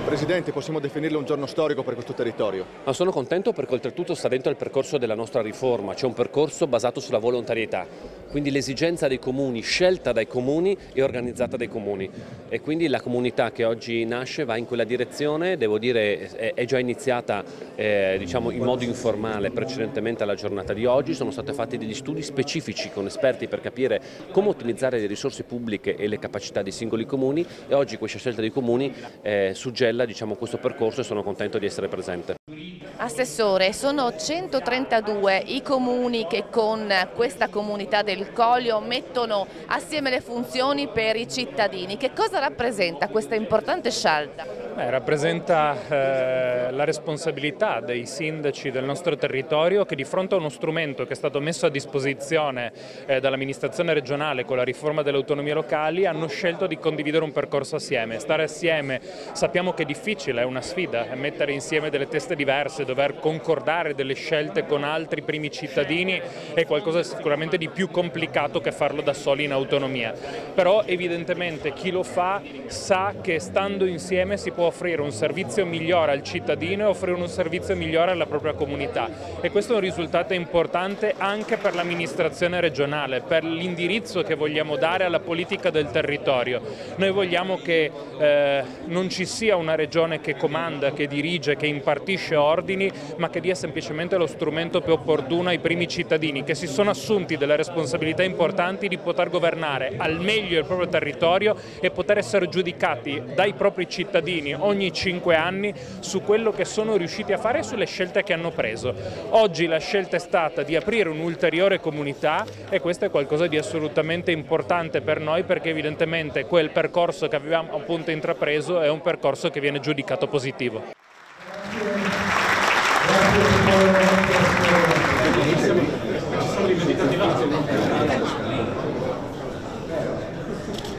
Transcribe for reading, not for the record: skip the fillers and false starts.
Presidente, possiamo definirlo un giorno storico per questo territorio? Ma sono contento perché oltretutto sta dentro il percorso della nostra riforma, c'è un percorso basato sulla volontarietà, quindi l'esigenza dei comuni, scelta dai comuni e organizzata dai comuni, e quindi la comunità che oggi nasce va in quella direzione. Devo dire è già iniziata diciamo in modo informale precedentemente alla giornata di oggi. Sono stati fatti degli studi specifici con esperti per capire come ottimizzare le risorse pubbliche e le capacità dei singoli comuni, e oggi questa scelta dei comuni suggella questo percorso, e sono contento di essere presente. Assessore, sono 132 i comuni che con questa comunità del Collio mettono assieme le funzioni per i cittadini. Che cosa rappresenta questa importante scelta? Rappresenta la responsabilità dei sindaci del nostro territorio, che di fronte a uno strumento che è stato messo a disposizione dall'amministrazione regionale con la riforma delle autonomie locali hanno scelto di condividere un percorso assieme. Stare assieme sappiamo che è difficile, è una sfida, è mettere insieme delle teste diverse, dover concordare delle scelte con altri primi cittadini è qualcosa sicuramente di più complicato che farlo da soli in autonomia. Però evidentemente chi lo fa sa che stando insieme si può offrire un servizio migliore al cittadino e offrire un servizio migliore alla propria comunità, e questo è un risultato importante anche per l'amministrazione regionale, per l'indirizzo che vogliamo dare alla politica del territorio. Noi vogliamo che non ci sia una regione che comanda, che dirige, che impartisce ordini, ma che dia semplicemente lo strumento più opportuno ai primi cittadini, che si sono assunti delle responsabilità importanti di poter governare al meglio il proprio territorio e poter essere giudicati dai propri cittadini ogni 5 anni su quello che sono riusciti a fare e sulle scelte che hanno preso. Oggi la scelta è stata di aprire un'ulteriore comunità, e questo è qualcosa di assolutamente importante per noi, perché evidentemente quel percorso che avevamo appunto intrapreso è un percorso che viene giudicato positivo.